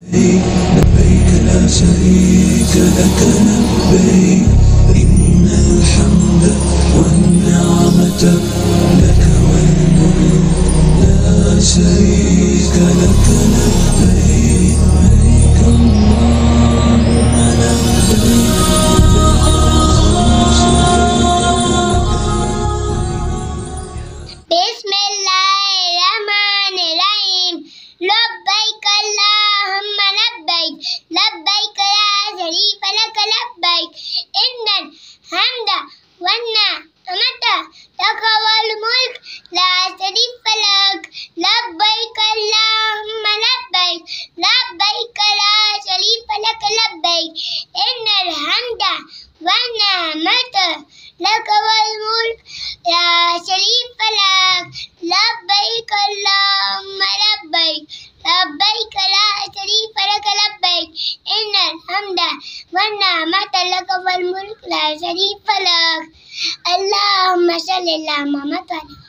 لبيك لا شريك لك لبيك إن الحمد والنعمة لك والملك لا شريك لك لبيك لبيك اللهم لبيك بسم الله الرحمن الرحيم. لبيك اللهم لبيك لبيك لا شريك لك لبيك إن الحمد والنعمة لك والملك لا شريك لك لبيك اللهم لبيك لبيك لا شريك لك لبيك إن الحمد والنعمة لك والملك لا شريك لك لبيك اللهم لبيك لبيك لا شريك لك لبيك إن الحمد والنعمة لك والملك لا شريك لك. اللهم صل على محمد.